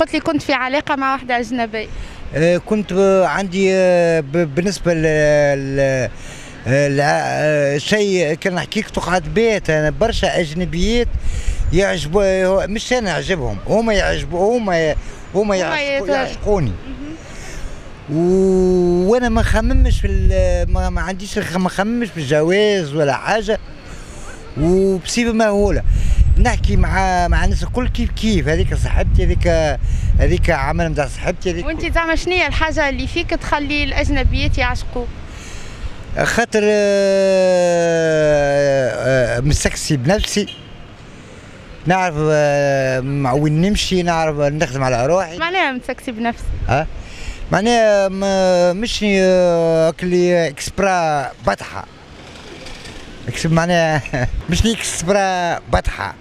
قلت لي كنت في علاقة مع واحدة أجنبية. كنت عندي بالنسبة شيء كان نحكيك تقعد بيت. أنا برشا أجنبيات يعجبوا، مش أنا أعجبهم، هما يعشقوني. وانا ما خممش ما عنديش، ما خممش بالجواز ولا حاجه، وبصيبه مهوله نحكي مع الناس الكل كيف كيف. هذيك صاحبتي، هذيك عمل نتاع صاحبتي هذيك. وانت زعما شنو هي الحاجه اللي فيك تخلي الاجنبيات يعشقوك؟ خاطر مستكسي بنفسي، نعرف وين نمشي، نعرف نخدم على روحي. معناها مستكسي بنفسي؟ معناها مش كلي اكسبرا بطحه، معناها مش اكسبرا بطحه.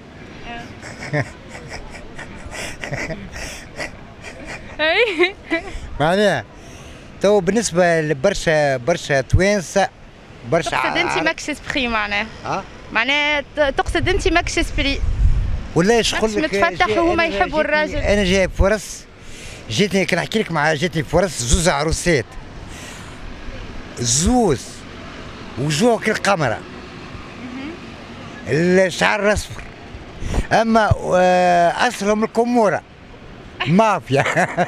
اي معناها تو بالنسبه لبرشا توانسه، برشا تقصد انت ماكش اسبري معناها؟ معناها تقصد انت ماكش اسبري ولا شغل لك متفتح وهما يحبوا الراجل. انا جايب فرص، جيتني كنحكي لك جاتني فرص زوز عروسات، زوز وجوه كالقمره، الشعر اصفر، اما اصلهم الكموره مافيا.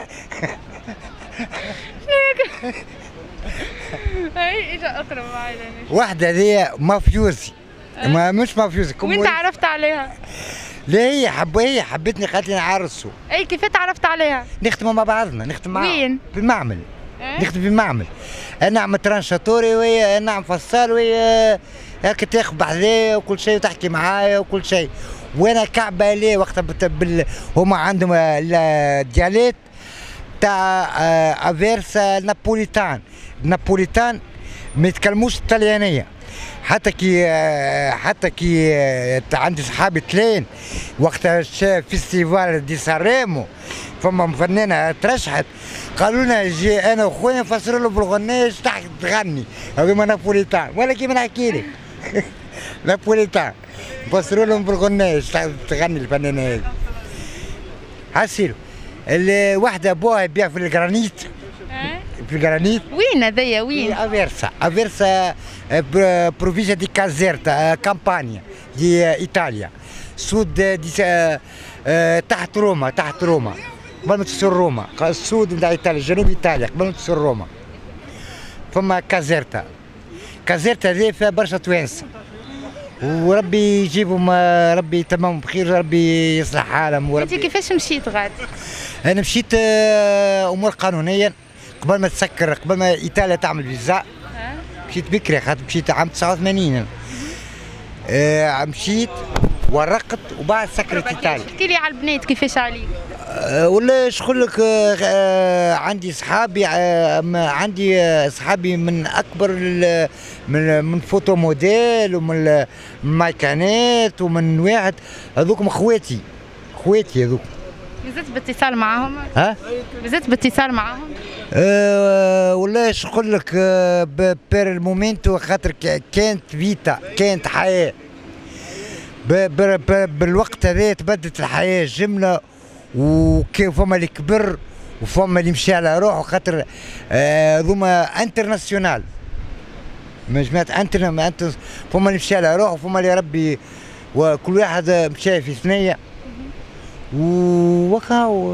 اي اجا اقرب معي. واحده ذي مافيوزي، ما مش مافيوزي. وانت عرفت عليها؟ لا هي حبتني، قالت لي نعرسوا. اي كيف تعرفت عليها؟ نخدموا مع بعضنا، نخدم معاها. وين؟ في المعمل. نخدم في المعمل، انا نعمل ترانشاتوري وهي نعمل فصال، وهي هاك تاخذ بحذايا وكل شيء وتحكي معايا وكل شيء، وانا كعبه ليه وقتها هما عندهم الدياليت تاع افيرسا نابوليتان ما يتكلموش الطليانيه. حتى كي عندي صحابي تلين وقتها فيستيفال دي سانريمو، فما فنانه ترشحت، قالوا لنا جي انا وخويا نفسروا له بالغنايه تحت تغني، هذوما نابوليتان ولا كيما نحكي لك. نابوليتان نفسروا لهم بالغنايه تحت تغني الفنانه هذه. حسيلو الواحده ابوها يبيع في الجرانيت. في الجرانيت وين هذايا وين؟ افيرسا بروفينسيا دي كازيرتا كامبانيا دي ايطاليا، سود دي تحت روما قبل ما تصير روما، السود نتاع ايطاليا، جنوب ايطاليا قبل ما تصير روما. فما كازيرتا هذه فيها برشا توانسه، وربي يجيبهم، ربي يتممهم بخير، ربي يصلح حالهم. انت كيفاش مشيت غادي؟ انا مشيت امور قانونيا قبل ما تسكر، قبل ما ايطاليا تعمل فيزا. مشيت بكري، خاطر مشيت عام 89. مشيت ورقت وبعد سكرت ايطاليا. احكي لي على البنات كيفاش عليك؟ ولا شغل لك، عندي صحابي من اكبر من فوتو موديل ومن مايكانات ومن واحد، هذوكم اخواتي هذوك. مازلت باتصال معاهم؟ مازلت باتصال معاهم؟ والله شغل لك بير المومنتو، خاطر كانت فيتا، كانت حياه. بالوقت هذا تبدلت الحياه جمله، وكيف فما اللي كبر وفما اللي مشي على روحه، خاطر ذوما انترناسيونال، مجموعة فما اللي مشي على روحه وفما اللي ربي، وكل واحد مشى في ثنيه وكاو.